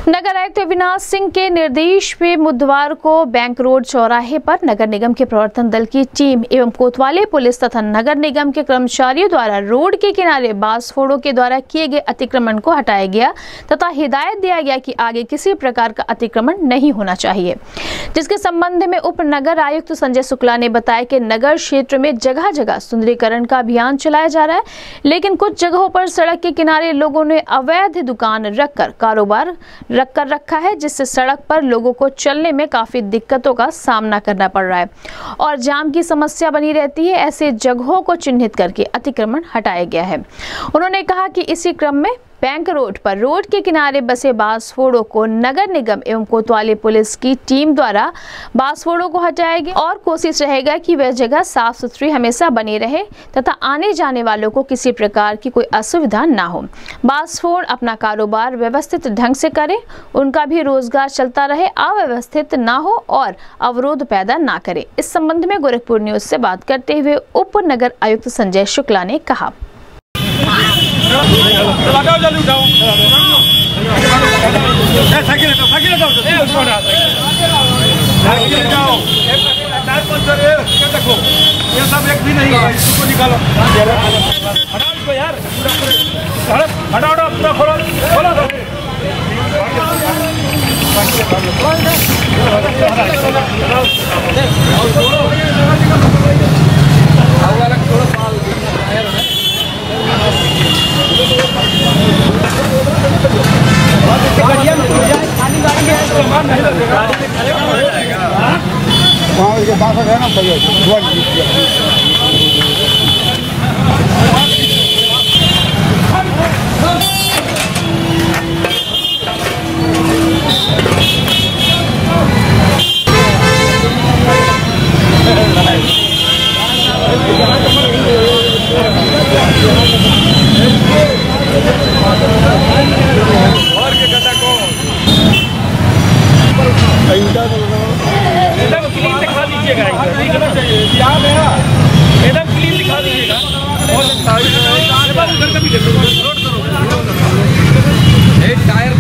नगर आयुक्त अविनाश सिंह के निर्देश पे बुधवार को बैंक रोड चौराहे पर नगर निगम के प्रवर्तन दल की टीम एवं कोतवाली पुलिस तथा नगर निगम के कर्मचारियों द्वारा रोड के किनारे बांसफोड़ों के द्वारा किए गए अतिक्रमण को हटाया गया तथा हिदायत दिया गया कि आगे किसी प्रकार का अतिक्रमण नहीं होना चाहिए। जिसके संबंध में उप नगर आयुक्त संजय शुक्ला ने बताया कि नगर क्षेत्र में जगह जगह सुंदरीकरण का अभियान चलाया जा रहा है, लेकिन कुछ जगहों पर सड़क के किनारे लोगों ने अवैध दुकान रखकर कारोबार रख रखा है, जिससे सड़क पर लोगों को चलने में काफी दिक्कतों का सामना करना पड़ रहा है और जाम की समस्या बनी रहती है। ऐसे जगहों को चिन्हित करके अतिक्रमण हटाया गया है। उन्होंने कहा कि इसी क्रम में बैंक रोड पर रोड के किनारे बसे बांसफोड़ों को नगर निगम एवं कोतवाली पुलिस की टीम द्वारा बांसफोड़ों को हटाया गया और कोशिश रहेगा कि वह जगह साफ सुथरी हमेशा बनी रहे तथा आने जाने वालों को किसी प्रकार की कोई असुविधा ना हो। बांसफोड़ अपना कारोबार व्यवस्थित ढंग से करे, उनका भी रोजगार चलता रहे, अव्यवस्थित ना हो और अवरोध पैदा ना करे। इस संबंध में गोरखपुर न्यूज से बात करते हुए उप नगर आयुक्त संजय शुक्ला ने कहा। ये सब एक भी नहीं है, इसको निकालो, हटाओ इसको यार, हटाओ पूरा खोलो एकदम क्लीन दिखा दीजिएगा, एकदम क्लीन दिखा दीजिएगा। टायर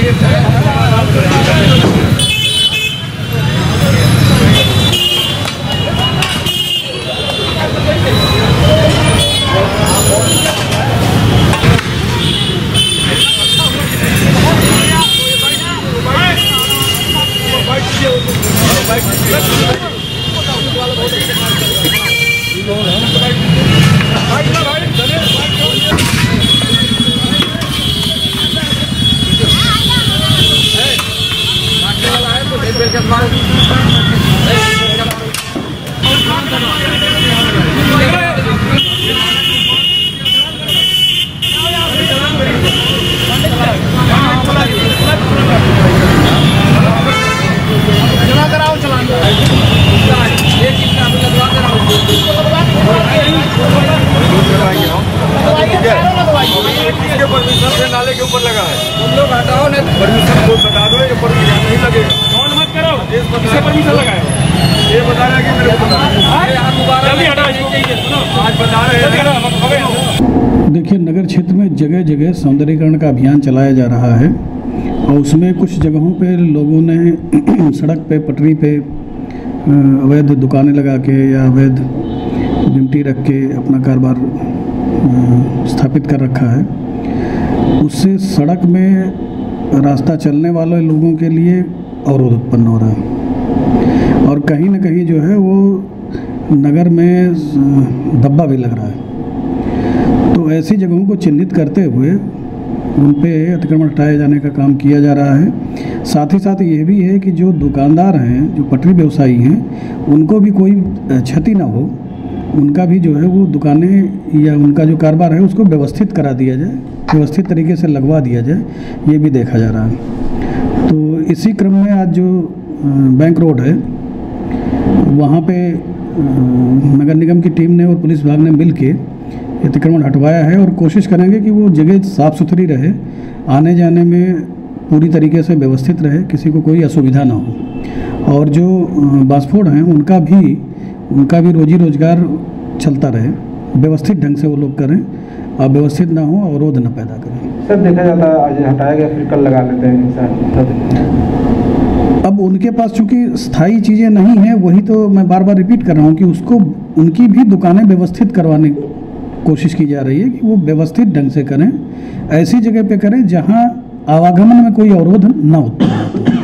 नाले के ऊपर लगा है, तुम लोग हटाओ ना, परमिशन को हटा दो, ये परमिशन नहीं लगेगा, फोन मत करो, इससे परमिशन लगाए, ये बता रहा है कि मेरे को जल्दी हटाओ इसको, आज बता रहे हैं। देखिए, नगर क्षेत्र में जगह जगह सौंदर्यीकरण का अभियान चलाया जा रहा है और उसमें कुछ जगहों पे लोगों ने सड़क पे पटरी पे अवैध दुकानें लगा के या अवैध गिनती रख के अपना कारोबार स्थापित कर रखा है। उससे सड़क में रास्ता चलने वाले लोगों के लिए अवरोध उत्पन्न हो रहा है और कहीं ना कहीं जो है वो नगर में दब्बा भी लग रहा है। तो ऐसी जगहों को चिन्हित करते हुए उन पे अतिक्रमण हटाए जाने का काम किया जा रहा है। साथ ही साथ ये भी है कि जो दुकानदार हैं, जो पटरी व्यवसायी हैं, उनको भी कोई क्षति ना हो, उनका भी जो है वो दुकानें या उनका जो कारोबार है उसको व्यवस्थित करा दिया जाए, व्यवस्थित तरीके से लगवा दिया जाए, ये भी देखा जा रहा है। तो इसी क्रम में आज जो बैंक रोड है वहाँ पे नगर निगम की टीम ने और पुलिस विभाग ने मिल के अतिक्रमण हटवाया है और कोशिश करेंगे कि वो जगह साफ़ सुथरी रहे, आने जाने में पूरी तरीके से व्यवस्थित रहे, किसी को कोई असुविधा ना हो और जो बांसफोड़ हैं उनका भी रोजी रोजगार चलता रहे, व्यवस्थित ढंग से वो लोग करें, अव्यवस्थित ना हो, अवरोध न पैदा करें। सर देखा जाता है आज हटाया गया फिर कल लगा लेते हैं सर। अब उनके पास चूंकि स्थायी चीज़ें नहीं हैं, वही तो मैं बार बार रिपीट कर रहा हूँ कि उसको उनकी भी दुकानें व्यवस्थित करवाने की कोशिश की जा रही है कि वो व्यवस्थित ढंग से करें, ऐसी जगह पे करें जहाँ आवागमन में कोई अवरोध न उत्पन्न हो।